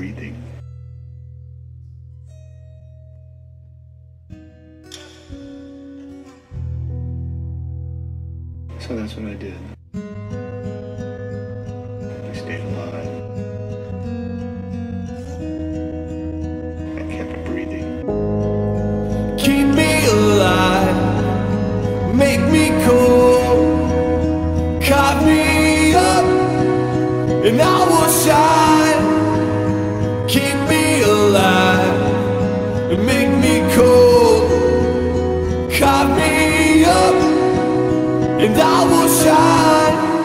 breathing. So that's what I did. I stayed alive. I kept breathing. Keep me alive, make me cool, carve me up, and I will shine. Keep me alive, and make me cool, carve me up, and I will shine.